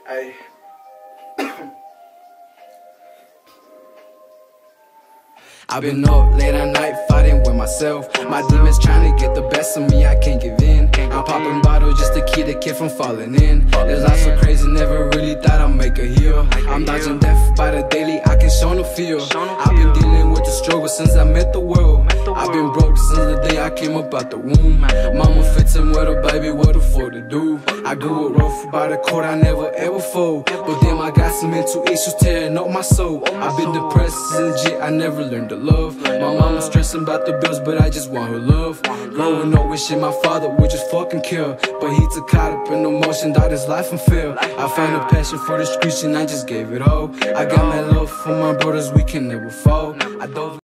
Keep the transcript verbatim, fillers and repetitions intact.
Hey. I've been up late at night fighting with myself. My demons trying to get the best of me, I can't give in. I'm popping bottles just to keep the kid from falling in. There's lots so crazy, never really thought I'd make a heel. I'm dodging death by the daily, I can show no fear. I've been dealing with the struggle since I met the world. I've been broke since the day I came up out the womb. Mama fitting with a baby, what the fuck to do? I grew up rough by the court, I never ever fold. But then I got some mental issues tearing up my soul. I've been depressed legit, I never learned to love. My mama stressing about the bills, but I just want her love. Growing up wishing my father would just fucking kill, but he took caught up in emotion, thought his life unfair. I found a passion for the streets and I just gave it all. I got my love for my brothers, we can never fall. I dove